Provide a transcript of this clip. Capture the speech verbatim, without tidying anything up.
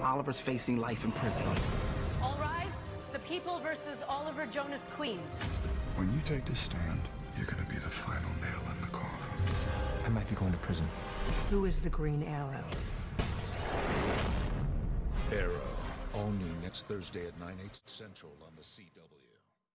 Oliver's facing life in prison. All rise. The people versus Oliver Jonas Queen. When you take this stand, you're gonna be the final nail in the coffin. I might be going to prison. Who is the Green Arrow? Arrow, all new next Thursday at nine, eight central on the C W.